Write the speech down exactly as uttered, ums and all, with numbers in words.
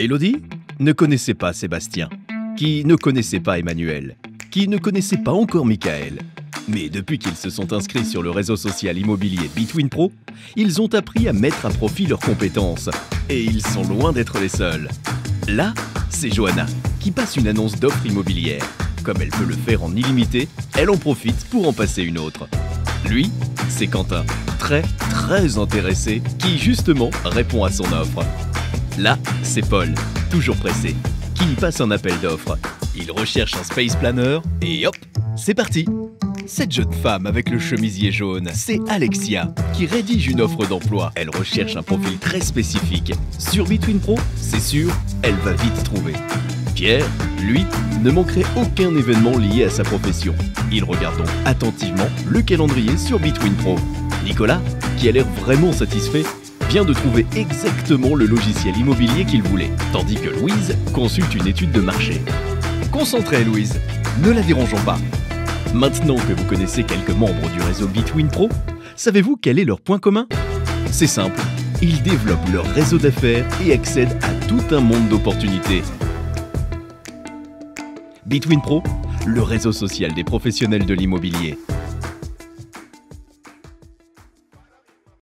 Élodie ne connaissait pas Sébastien, qui ne connaissait pas Emmanuel, qui ne connaissait pas encore Michael. Mais depuis qu'ils se sont inscrits sur le réseau social immobilier BetwinPro, ils ont appris à mettre à profit leurs compétences. Et ils sont loin d'être les seuls. Là, c'est Johanna, qui passe une annonce d'offre immobilière. Comme elle peut le faire en illimité, elle en profite pour en passer une autre. Lui, c'est Quentin, très très intéressé, qui justement répond à son offre. Là, c'est Paul, toujours pressé, qui passe un appel d'offres. Il recherche un space planner et hop, c'est parti. Cette jeune femme avec le chemisier jaune, c'est Alexia, qui rédige une offre d'emploi. Elle recherche un profil très spécifique. Sur BetwinPro, c'est sûr, elle va vite trouver. Pierre, lui, ne manquerait aucun événement lié à sa profession. Il regarde donc attentivement le calendrier sur BetwinPro. Nicolas, qui a l'air vraiment satisfait, vient de trouver exactement le logiciel immobilier qu'il voulait, tandis que Louise consulte une étude de marché. Concentrée, Louise, ne la dérangeons pas. Maintenant que vous connaissez quelques membres du réseau BetwinPro, savez-vous quel est leur point commun? C'est simple, ils développent leur réseau d'affaires et accèdent à tout un monde d'opportunités. BetwinPro, le réseau social des professionnels de l'immobilier.